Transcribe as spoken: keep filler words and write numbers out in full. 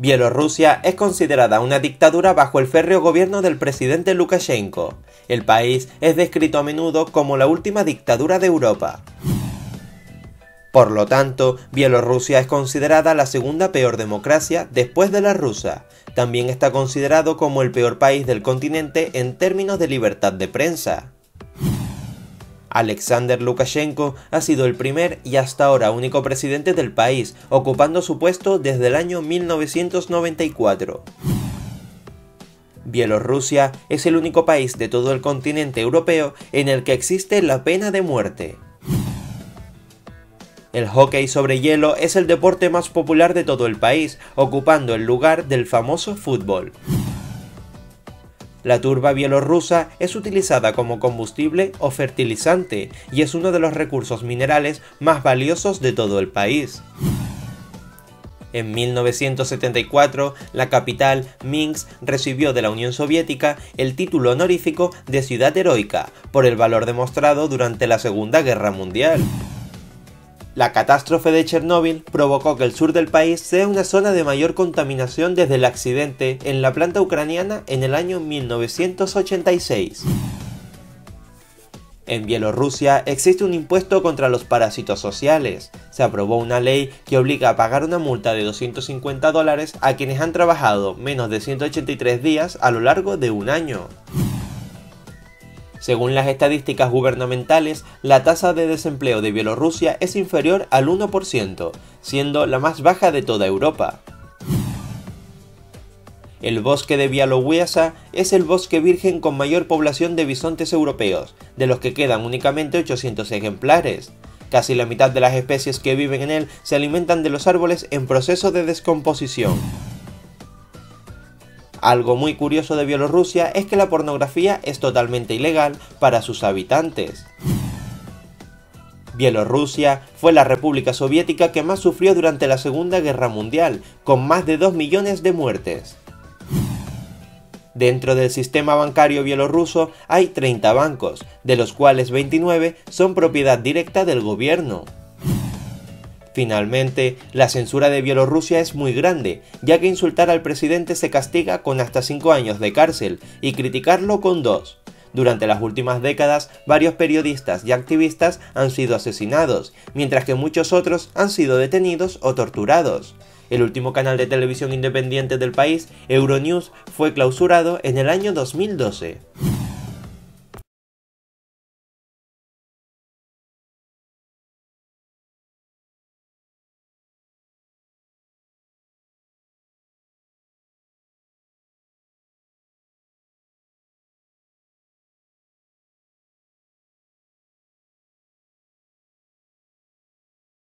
Bielorrusia es considerada una dictadura bajo el férreo gobierno del presidente Lukashenko. El país es descrito a menudo como la última dictadura de Europa. Por lo tanto, Bielorrusia es considerada la segunda peor democracia después de la rusa. También está considerado como el peor país del continente en términos de libertad de prensa. Alexander Lukashenko ha sido el primer y hasta ahora único presidente del país, ocupando su puesto desde el año mil novecientos noventa y cuatro. Bielorrusia es el único país de todo el continente europeo en el que existe la pena de muerte. El hockey sobre hielo es el deporte más popular de todo el país, ocupando el lugar del famoso fútbol. La turba bielorrusa es utilizada como combustible o fertilizante y es uno de los recursos minerales más valiosos de todo el país. En mil novecientos setenta y cuatro, la capital, Minsk, recibió de la Unión Soviética el título honorífico de Ciudad Heroica por el valor demostrado durante la Segunda Guerra Mundial. La catástrofe de Chernóbil provocó que el sur del país sea una zona de mayor contaminación desde el accidente en la planta ucraniana en el año mil novecientos ochenta y seis. En Bielorrusia existe un impuesto contra los parásitos sociales. Se aprobó una ley que obliga a pagar una multa de doscientos cincuenta dólares a quienes han trabajado menos de ciento ochenta y tres días a lo largo de un año. Según las estadísticas gubernamentales, la tasa de desempleo de Bielorrusia es inferior al uno por ciento, siendo la más baja de toda Europa. El bosque de Białowieża es el bosque virgen con mayor población de bisontes europeos, de los que quedan únicamente ochocientos ejemplares. Casi la mitad de las especies que viven en él se alimentan de los árboles en proceso de descomposición. Algo muy curioso de Bielorrusia es que la pornografía es totalmente ilegal para sus habitantes. Bielorrusia fue la república soviética que más sufrió durante la Segunda Guerra Mundial, con más de dos millones de muertes. Dentro del sistema bancario bielorruso hay treinta bancos, de los cuales veintinueve son propiedad directa del gobierno. Finalmente, la censura de Bielorrusia es muy grande, ya que insultar al presidente se castiga con hasta cinco años de cárcel y criticarlo con dos. Durante las últimas décadas, varios periodistas y activistas han sido asesinados, mientras que muchos otros han sido detenidos o torturados. El último canal de televisión independiente del país, Euronews, fue clausurado en el año dos mil doce.